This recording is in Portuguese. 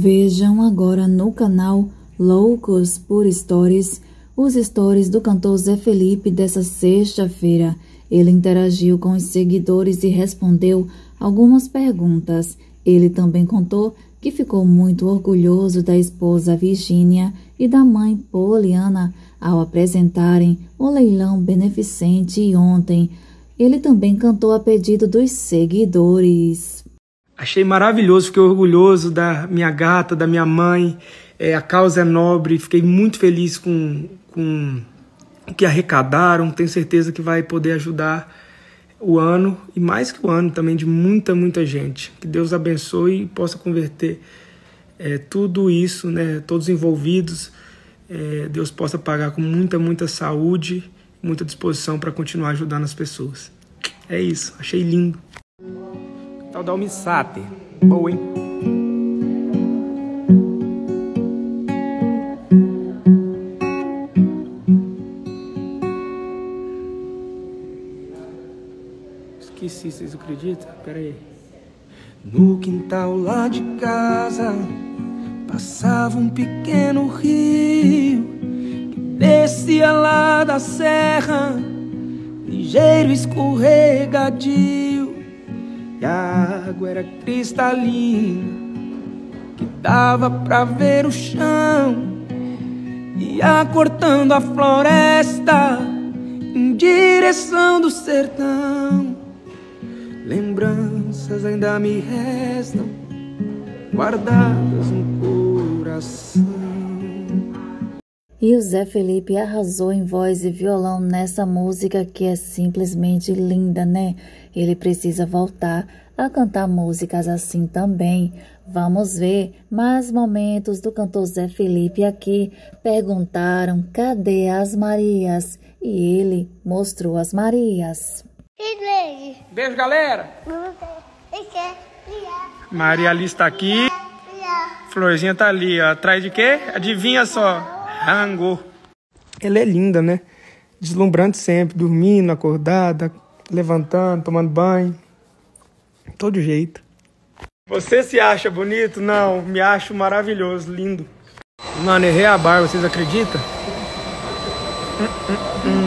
Vejam agora no canal Loucos por Stories, os stories do cantor Zé Felipe dessa sexta-feira. Ele interagiu com os seguidores e respondeu algumas perguntas. Ele também contou que ficou muito orgulhoso da esposa Virgínia e da mãe Poliana ao apresentarem o leilão beneficente ontem. Ele também cantou a pedido dos seguidores. Achei maravilhoso, fiquei orgulhoso da minha gata, da minha mãe. A causa é nobre, fiquei muito feliz com o que arrecadaram. Tenho certeza que vai poder ajudar o ano, e mais que o ano também, de muita gente. Que Deus abençoe e possa converter tudo isso, né, todos envolvidos. Deus possa pagar com muita saúde, muita disposição para continuar ajudando as pessoas. É isso, achei lindo. Tal da Almissate. Boa, hein? Esqueci, vocês acreditam? Pera aí. No quintal lá de casa passava um pequeno rio que descia lá da serra, ligeiro escorregadio, e a água era cristalina que dava pra ver o chão, ia cortando a floresta em direção do sertão. Lembranças ainda me restam guardadas no coração. E o Zé Felipe arrasou em voz e violão nessa música que é simplesmente linda, né? Ele precisa voltar a cantar músicas assim também. Vamos ver mais momentos do cantor Zé Felipe aqui. Perguntaram cadê as Marias e ele mostrou as Marias. Beijo, galera. Maria Alice tá aqui. Florzinha tá ali, ó. Atrás de quê? Adivinha só. Rango. Ela é linda, né? Deslumbrante sempre. Dormindo, acordada, levantando, tomando banho. Todo jeito. Você se acha bonito? Não, me acho maravilhoso, lindo. Mano, errei a barba, vocês acreditam?